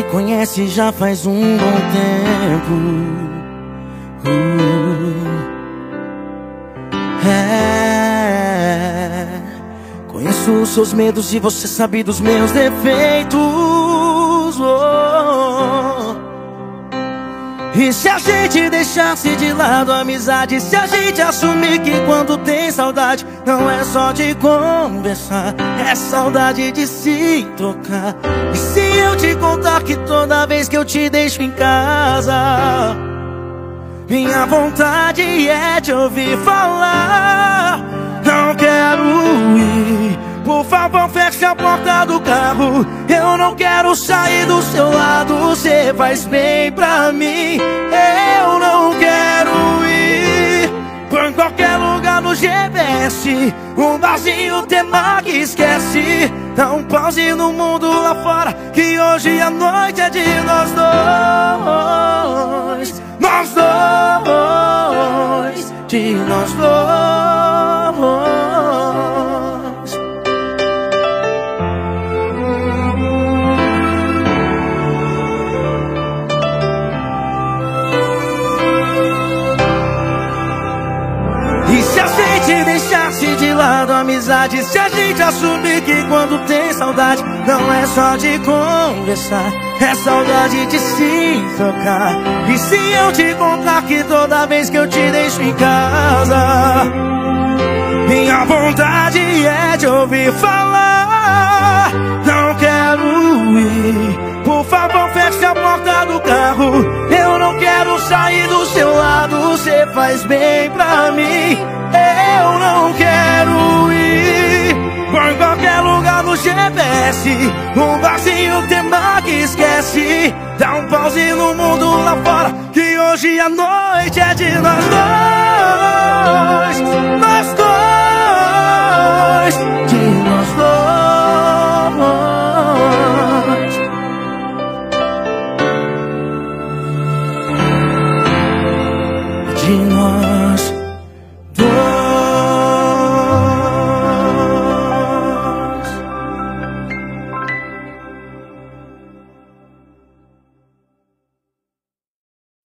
conhece já faz um bom tempo. Conheço os seus medos e você sabe dos meus defeitos. E se a gente deixasse de lado a amizade, se a gente assumir que quando tem saudade não é só de conversar, é saudade de se trocar. E se eu te contar que toda vez que eu te deixo em casa, minha vontade é te ouvir falar, não quero ir, por favor feche a porta do carro. Eu não quero sair do seu lado, você faz bem pra mim. Eu não quero ir pra qualquer lugar no GPS, um barzinho, tema que esquece. Dá um pause no mundo lá fora, que hoje a noite é de nós dois. Nós dois, de nós dois. E se a gente deixasse de lado a amizade, se a gente assumir que quando tem saudade não é só de conversar, é saudade de se trocar. E se eu te contar que toda vez que eu te deixo em casa, minha vontade é te ouvir falar, não quero ir, por favor feche a porta do carro. Eu não quero sair do seu lado, você faz bem pra mim. Eu não quero ir por qualquer lugar no GPS, um barzinho, tema que esquece. Dá um pause no mundo lá fora, que hoje a noite é de nós dois. Nós dois, de nós dois, de nós.